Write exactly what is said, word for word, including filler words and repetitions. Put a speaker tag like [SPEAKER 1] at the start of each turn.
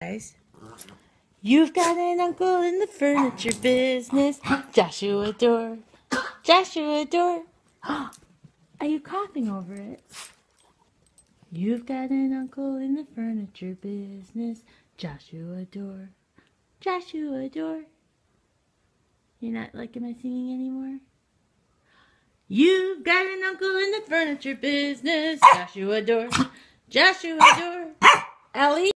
[SPEAKER 1] Guys, you've got an uncle in the furniture business, Joshua Dore. Joshua Dore. Are you coughing over it? You've got an uncle in the furniture business, Joshua Dore. Joshua Dore. You're not liking my singing anymore? You've got an uncle in the furniture business, Joshua Dore. Joshua Dore. Ellie?